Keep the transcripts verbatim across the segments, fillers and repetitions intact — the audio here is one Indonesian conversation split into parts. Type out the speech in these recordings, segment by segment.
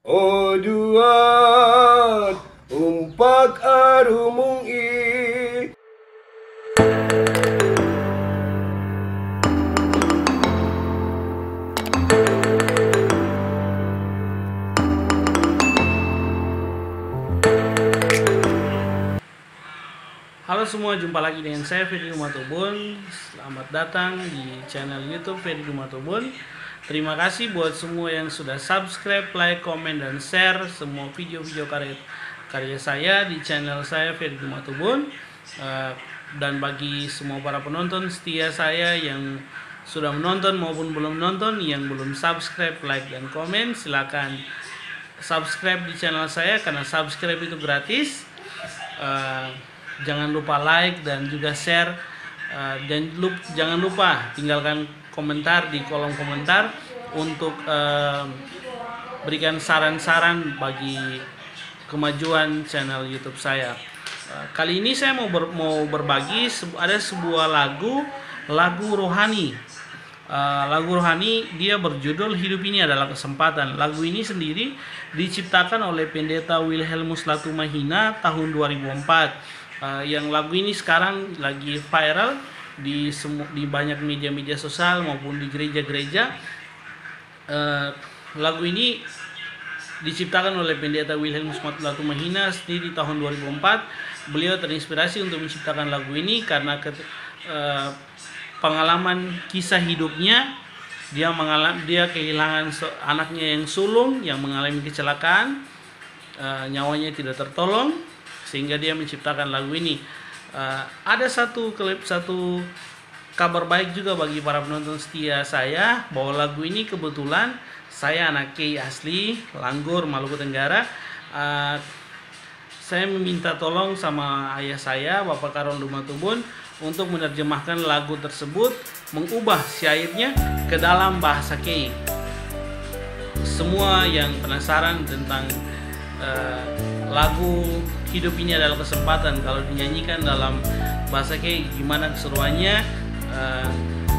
Oduat umpak arumung i. Halo semua, jumpa lagi dengan saya Ferry Dumatubun. Selamat datang di channel YouTube Ferry Dumatubun. Terima kasih buat semua yang sudah subscribe, like, komen, dan share semua video-video karya karya saya di channel saya Ferry Dumatubun. Uh, dan bagi semua para penonton setia saya yang sudah menonton maupun belum menonton, yang belum subscribe, like, dan komen, silakan subscribe di channel saya karena subscribe itu gratis. Uh, Jangan lupa like dan juga share, uh, dan lup, jangan lupa tinggalkan komentar di kolom komentar untuk uh, berikan saran-saran bagi kemajuan channel YouTube saya. Uh, kali ini saya mau ber, mau berbagi ada sebuah lagu lagu rohani. Uh, lagu rohani dia berjudul Hidup Ini Adalah Kesempatan. Lagu ini sendiri diciptakan oleh Pendeta Wilhelmus Latumahina tahun dua ribu empat. Uh, yang lagu ini sekarang lagi viral di semu di banyak media-media sosial maupun di gereja-gereja. Uh, lagu ini diciptakan oleh Pendeta Wilhelmus Latumahina sendiri tahun dua ribu empat. Beliau terinspirasi untuk menciptakan lagu ini karena ke, uh, pengalaman kisah hidupnya. Dia mengalami dia kehilangan anaknya yang sulung yang mengalami kecelakaan, uh, nyawanya tidak tertolong, sehingga dia menciptakan lagu ini. Uh, ada satu klip, satu kabar baik juga bagi para penonton setia saya, bahwa lagu ini kebetulan saya anak K asli Langgur, Maluku Tenggara. Uh, saya meminta tolong sama ayah saya, Bapak Karol Dumatubun, untuk menerjemahkan lagu tersebut, mengubah syairnya ke dalam bahasa K. Semua yang penasaran tentang uh, lagu Hidup Ini Adalah Kesempatan, kalau dinyanyikan dalam bahasa K gimana keseruannya, uh,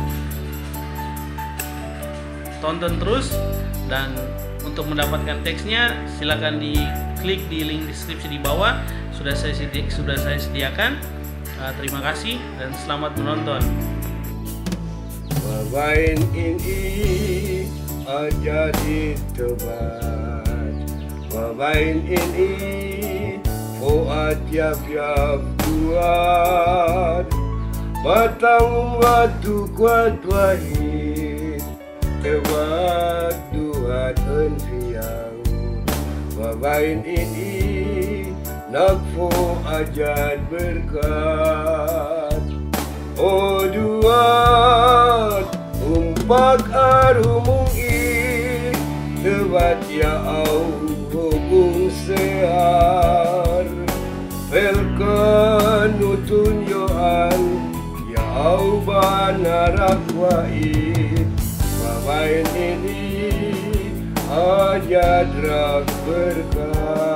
tonton terus. Dan untuk mendapatkan teksnya silakan diklik di link deskripsi di bawah, sudah saya sedi sudah saya sediakan. Uh, terima kasih dan selamat menonton. Wawain ini aja ditebat, wawain ini Fuad yap-yap buat batang watu kuat wahid kewat duat enfiang. Wawain ini nakfu ajad berkat. O duat umpak arumung i tewat ya au hubung sehat. Velkan utunjoan ya au banarak wait. Wawain ini aja drak berkat.